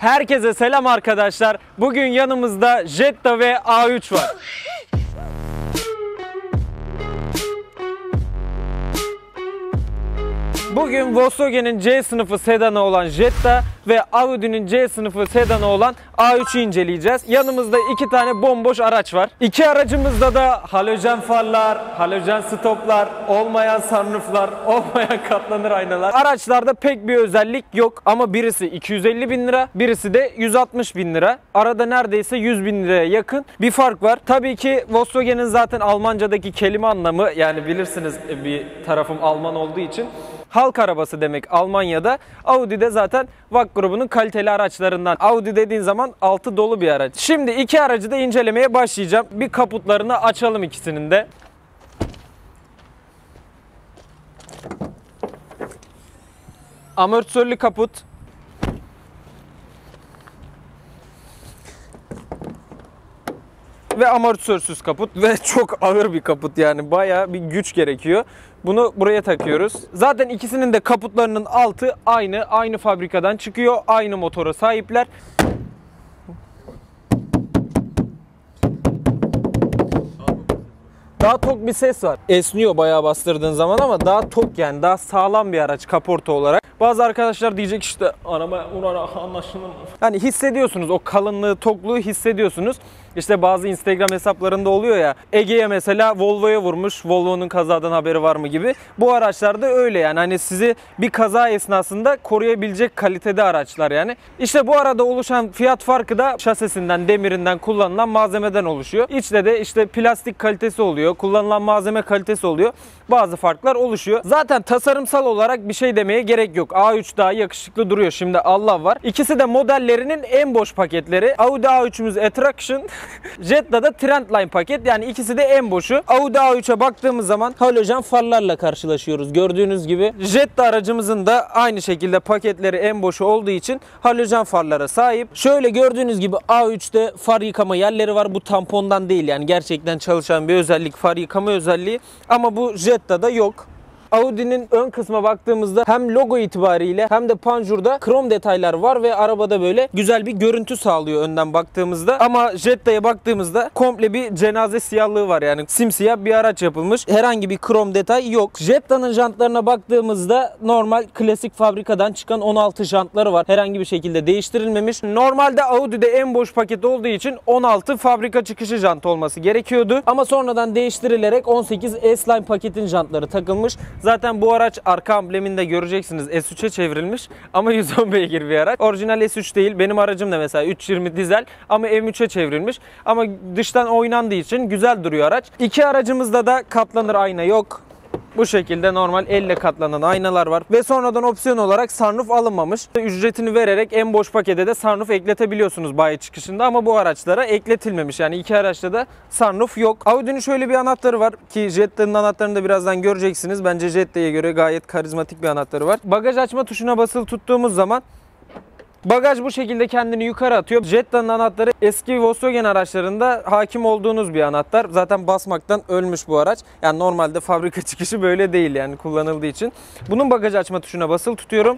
Herkese selam arkadaşlar. Bugün yanımızda Jetta ve A3 var. Bugün Volkswagen'in C sınıfı sedanı olan Jetta ve Audi'nin C sınıfı sedanı olan A3'ü inceleyeceğiz. Yanımızda iki tane bomboş araç var. İki aracımızda da halojen farlar, halojen stoplar, olmayan sunrooflar, olmayan katlanır aynalar. Araçlarda pek bir özellik yok ama birisi 250 bin lira, birisi de 160 bin lira. Arada neredeyse 100 bin liraya yakın bir fark var. Tabii ki Volkswagen'in zaten Almanca'daki kelime anlamı, yani bilirsiniz bir tarafım Alman olduğu için, halk arabası demek Almanya'da. Audi de zaten VAG grubunun kaliteli araçlarından. Audi dediğin zaman altı dolu bir araç. Şimdi iki aracı da incelemeye başlayacağım. Bir kaputlarını açalım ikisinin de. Amortisörlü kaput. Ve amortisörsüz kaput ve çok ağır bir kaput, yani bayağı bir güç gerekiyor. Bunu buraya takıyoruz. Zaten ikisinin de kaputlarının altı aynı fabrikadan çıkıyor. Aynı motora sahipler. Daha tok bir ses var. Esniyor bayağı bastırdığın zaman ama daha tok, yani daha sağlam bir araç kaporta olarak. Bazı arkadaşlar diyecek işte araba anlaşılır mı? Hani hissediyorsunuz o kalınlığı, tokluğu hissediyorsunuz. İşte bazı Instagram hesaplarında oluyor ya, Ege'ye mesela Volvo'ya vurmuş, Volvo'nun kazadan haberi var mı gibi. Bu araçlar da öyle, yani hani sizi bir kaza esnasında koruyabilecek kalitede araçlar yani. İşte bu arada oluşan fiyat farkı da şasisinden, demirinden, kullanılan malzemeden oluşuyor. İçte de işte plastik kalitesi oluyor, kullanılan malzeme kalitesi oluyor. Bazı farklar oluşuyor. Zaten tasarımsal olarak bir şey demeye gerek yok. A3 daha yakışıklı duruyor. Şimdi Allah var. İkisi de modellerinin en boş paketleri. Audi A3'ümüz Attraction, Jetta'da Trendline paket. Yani ikisi de en boşu. Audi A3'e baktığımız zaman halojen farlarla karşılaşıyoruz. Gördüğünüz gibi Jetta aracımızın da aynı şekilde paketleri en boşu olduğu için halojen farlara sahip. Şöyle gördüğünüz gibi A3'te far yıkama yerleri var. Bu tampondan değil, yani gerçekten çalışan bir özellik, far yıkama özelliği. Ama bu Jetta'da yok. Audi'nin ön kısma baktığımızda hem logo itibariyle hem de panjurda krom detaylar var ve arabada böyle güzel bir görüntü sağlıyor önden baktığımızda. Ama Jetta'ya baktığımızda komple bir cenaze siyahlığı var, yani simsiyah bir araç yapılmış. Herhangi bir krom detay yok. Jetta'nın jantlarına baktığımızda normal klasik fabrikadan çıkan 16 jantları var. Herhangi bir şekilde değiştirilmemiş. Normalde Audi'de en boş paket olduğu için 16 fabrika çıkışı jant olması gerekiyordu. Ama sonradan değiştirilerek 18 S-Line paketin jantları takılmış. Zaten bu araç arka ambleminde göreceksiniz S3'e çevrilmiş ama 110 beygir bir araç. Orijinal S3 değil. Benim aracım da mesela 320 dizel ama M3'e çevrilmiş. Ama dıştan oynandığı için güzel duruyor araç. İki aracımızda da katlanır ayna yok. Bu şekilde normal elle katlanan aynalar var. Ve sonradan opsiyon olarak sunroof alınmamış. Ücretini vererek en boş pakete de sunroof ekletebiliyorsunuz bayi çıkışında ama bu araçlara ekletilmemiş. Yani iki araçta da sunroof yok. Audi'nin şöyle bir anahtarı var ki Jetta'nın anahtarını da birazdan göreceksiniz. Bence Jetta'ya göre gayet karizmatik bir anahtarı var. Bagaj açma tuşuna basılı tuttuğumuz zaman bagaj bu şekilde kendini yukarı atıyor. Jetta'nın anahtarı eski Volkswagen araçlarında hakim olduğunuz bir anahtar. Zaten basmaktan ölmüş bu araç. Yani normalde fabrika çıkışı böyle değil, yani kullanıldığı için. Bunun bagaj açma tuşuna basılı tutuyorum.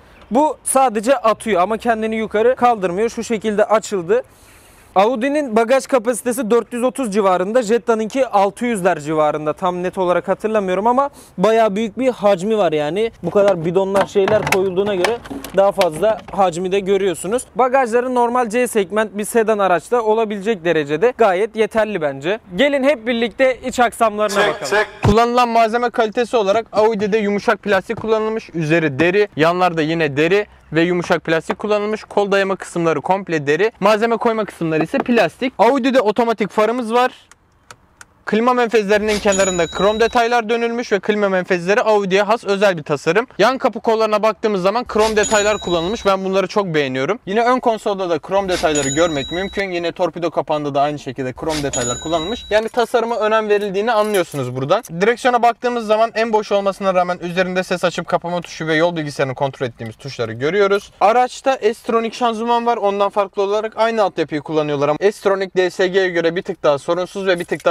Bu sadece atıyor ama kendini yukarı kaldırmıyor. Şu şekilde açıldı. Audi'nin bagaj kapasitesi 430 civarında, Jetta'nınki 600'ler civarında. Tam net olarak hatırlamıyorum ama bayağı büyük bir hacmi var yani. Bu kadar bidonlar şeyler koyulduğuna göre daha fazla hacmi de görüyorsunuz. Bagajları normal C segment bir sedan araçta olabilecek derecede gayet yeterli bence. Gelin hep birlikte iç aksamlarına bakalım. Kullanılan malzeme kalitesi olarak Audi'de yumuşak plastik kullanılmış. Üzeri deri, yanlarda yine deri ve yumuşak plastik kullanılmış. Kol dayama kısımları komple deri. Malzeme koyma kısımları ise plastik. Audi'de otomatik farımız var. Klima menfezlerinin kenarında krom detaylar dönülmüş ve klima menfezleri Audi'ye has özel bir tasarım. Yan kapı kollarına baktığımız zaman krom detaylar kullanılmış. Ben bunları çok beğeniyorum. Yine ön konsolda da krom detayları görmek mümkün. Yine torpido kapağında da aynı şekilde krom detaylar kullanılmış. Yani tasarıma önem verildiğini anlıyorsunuz buradan. Direksiyona baktığımız zaman en boş olmasına rağmen üzerinde ses açıp kapama tuşu ve yol bilgisayarını kontrol ettiğimiz tuşları görüyoruz. Araçta S-Tronic şanzıman var. Ondan farklı olarak aynı altyapıyı kullanıyorlar ama S-Tronic DSG'ye göre bir tık daha sorunsuz ve bir tık daha beğenilen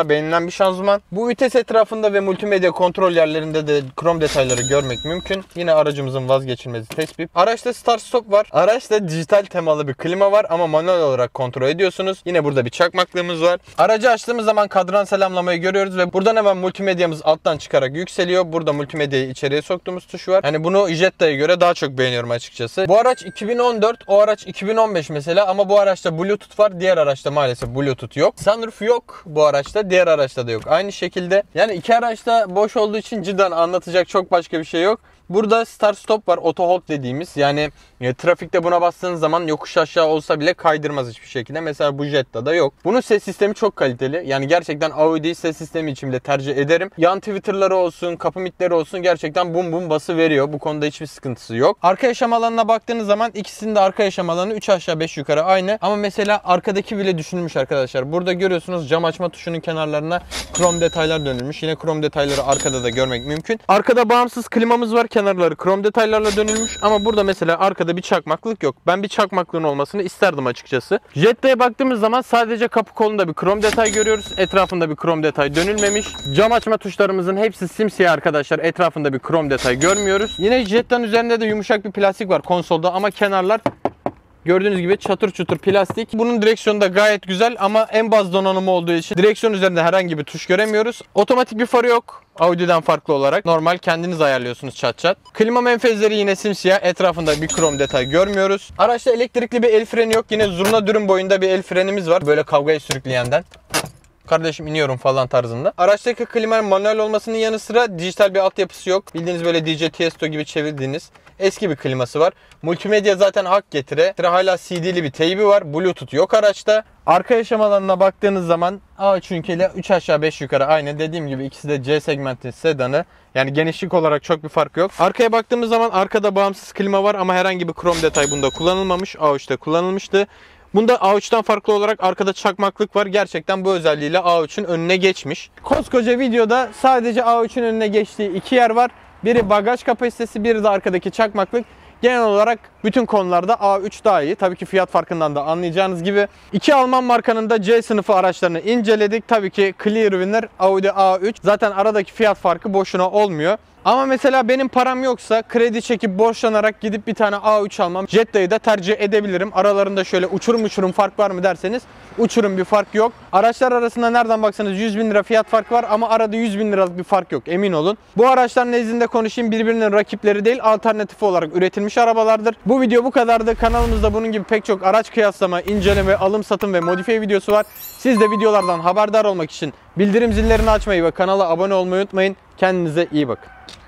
gelen bir şanzıman. Bu vites etrafında ve multimedya kontrol yerlerinde de krom detayları görmek mümkün. Yine aracımızın vazgeçilmezi tespih. Araçta start stop var. Araçta dijital temalı bir klima var ama manuel olarak kontrol ediyorsunuz. Yine burada bir çakmaklığımız var. Aracı açtığımız zaman kadran selamlamayı görüyoruz ve buradan hemen multimedyamız alttan çıkarak yükseliyor. Burada multimedyayı içeriye soktuğumuz tuş var. Yani bunu Jetta'ya göre daha çok beğeniyorum açıkçası. Bu araç 2014, o araç 2015 mesela ama bu araçta Bluetooth var. Diğer araçta maalesef Bluetooth yok. Sunroof yok bu araçta. Diğer araçta da yok. Aynı şekilde. Yani iki araçta boş olduğu için cidden anlatacak çok başka bir şey yok. Burada start stop var, auto hold dediğimiz. Yani trafikte buna bastığınız zaman yokuş aşağı olsa bile kaydırmaz hiçbir şekilde. Mesela bu Jetta'da yok. Bunun ses sistemi çok kaliteli. Yani gerçekten Audi ses sistemi için bile tercih ederim. Yan tweeterları olsun, kapı mitleri olsun gerçekten bum bum bası veriyor. Bu konuda hiçbir sıkıntısı yok. Arka yaşam alanına baktığınız zaman ikisinin de arka yaşam alanı 3 aşağı 5 yukarı aynı. Ama mesela arkadaki bile düşünülmüş arkadaşlar. Burada görüyorsunuz cam açma tuşunun kenarlarına krom detaylar dönülmüş. Yine krom detayları arkada da görmek mümkün. Arkada bağımsız klimamız var. Kenarları krom detaylarla dönülmüş ama burada mesela arkada bir çakmaklık yok. Ben bir çakmaklığın olmasını isterdim açıkçası. Jetta'ya baktığımız zaman sadece kapı kolunda bir krom detay görüyoruz. Etrafında bir krom detay dönülmemiş. Cam açma tuşlarımızın hepsi simsiyah arkadaşlar. Etrafında bir krom detay görmüyoruz. Yine Jetta'nın üzerinde de yumuşak bir plastik var konsolda ama kenarlar gördüğünüz gibi çatır çutur plastik. Bunun direksiyonu da gayet güzel ama en baz donanımı olduğu için direksiyon üzerinde herhangi bir tuş göremiyoruz. Otomatik bir farı yok. Audi'den farklı olarak. Normal kendiniz ayarlıyorsunuz çat çat. Klima menfezleri yine simsiyah. Etrafında bir krom detay görmüyoruz. Araçta elektrikli bir el freni yok. Yine zurna dürüm boyunda bir el frenimiz var. Böyle kavgayı sürükleyenden. Kardeşim iniyorum falan tarzında. Araçtaki klimanın manuel olmasının yanı sıra dijital bir altyapısı yok. Bildiğiniz böyle DJ Tiesto gibi çevirdiğiniz eski bir kliması var. Multimedya zaten hak getire. Hala CD'li bir teybi var. Bluetooth yok araçta. Arka yaşam alanına baktığınız zaman A3 ile 3 aşağı 5 yukarı aynı. Dediğim gibi ikisi de C segmenti sedanı. Yani genişlik olarak çok bir fark yok. Arkaya baktığımız zaman arkada bağımsız klima var ama herhangi bir krom detay bunda kullanılmamış. A3'te kullanılmıştı. Bunda A3'ten farklı olarak arkada çakmaklık var. Gerçekten bu özelliğiyle A3'ün önüne geçmiş. Koskoca videoda sadece A3'ün önüne geçtiği iki yer var. Biri bagaj kapasitesi, biri de arkadaki çakmaklık. Genel olarak bütün konularda A3 daha iyi. Tabii ki fiyat farkından da anlayacağınız gibi. İki Alman markanın da C sınıfı araçlarını inceledik. Tabii ki clear winner Audi A3. Zaten aradaki fiyat farkı boşuna olmuyor. Ama mesela benim param yoksa kredi çekip borçlanarak gidip bir tane A3 almam. Jetta'yı da tercih edebilirim. Aralarında şöyle uçurum fark var mı derseniz uçurum bir fark yok. Araçlar arasında nereden baksanız 100 bin lira fiyat farkı var ama arada 100 bin liralık bir fark yok, emin olun. Bu araçlar nezdinde konuşayım, birbirinin rakipleri değil, alternatifi olarak üretilmiş arabalardır. Bu video bu kadardı. Kanalımızda bunun gibi pek çok araç kıyaslama, inceleme, alım satım ve modifiye videosu var. Siz de videolardan haberdar olmak için bildirim zillerini açmayı ve kanala abone olmayı unutmayın. Kendinize iyi bakın.